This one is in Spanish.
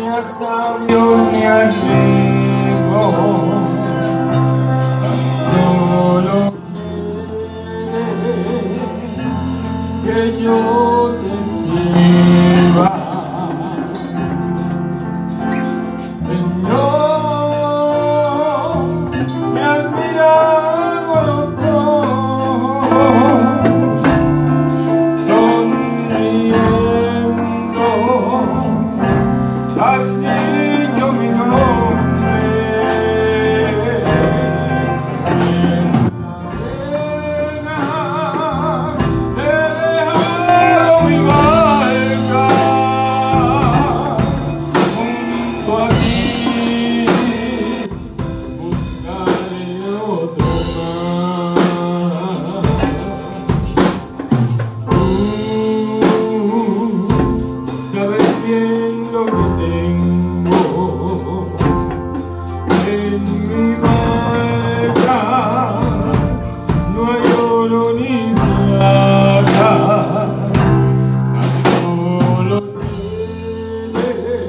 a sabio ni a rico, solo que yo te sirva. Señor, me has mirado los ojos, sonriendo, has dicho mi nombre, y en la arena he dejado mi barca junto a ti, buscaré otro mar. Sabes bien lo que tengo en mi barca, no hay oro ni plata, tan solo tienes